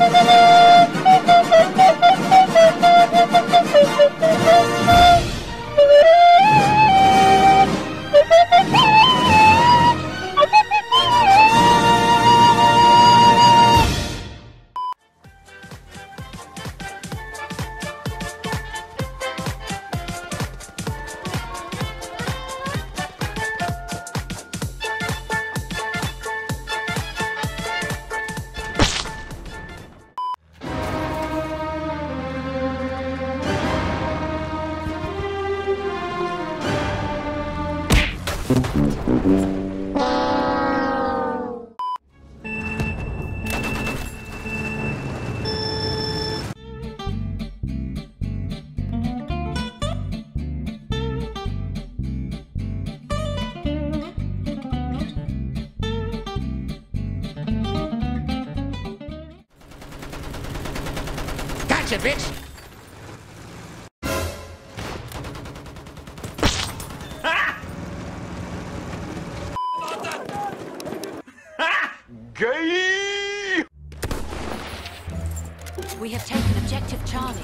Gotcha, bitch! Gay! We have taken objective Charlie.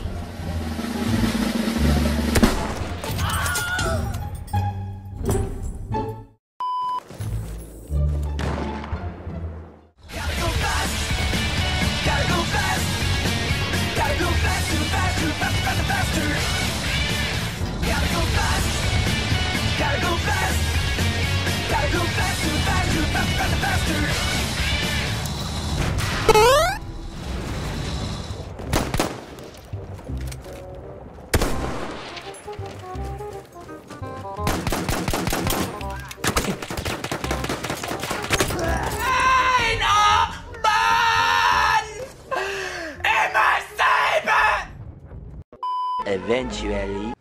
Eventually.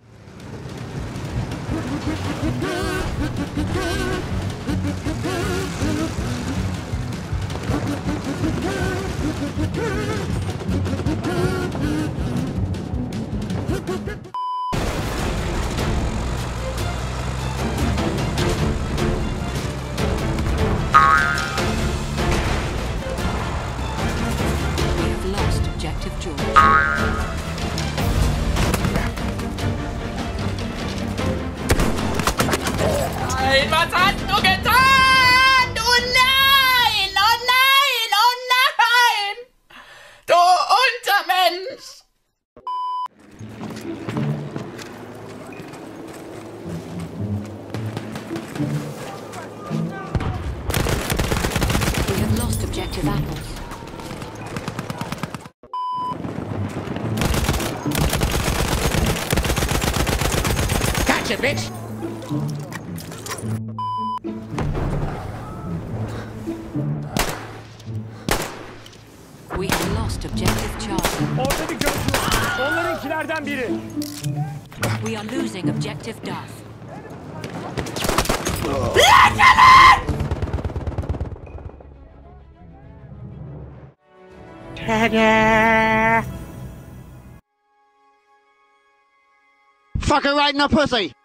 We have lost objective George. Was hast du getan? Oh nein! Oh nein! Oh nein! Du Untermensch! We have lost objective apples. Gotcha, bitch! We have lost objective Charlie. Orta bir gözcü. Onlarınkilerden biri. We are losing objective Duff. Fuck her right in the pussy!